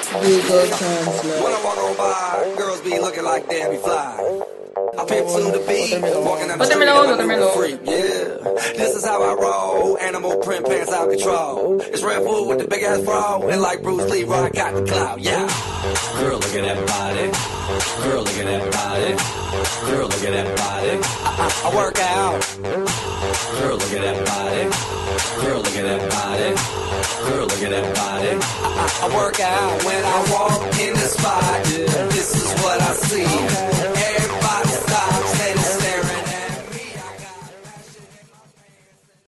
Google Translate. When I walk on by, girls be looking like they be fly. I pimp to the beat, walking down the street, I'm a new freak, yeah. This is how I roll, animal print pants out control. It's Red Bull with the big ass bra, and like Bruce Lee, I got the clout, yeah. Girl, look at that body. Girl, look at that body. Girl, look at that body. I work out. Girl, look at that body. Girl, look at that body. Girl, look at that body. I work out when I walk in the spot. This is what I see.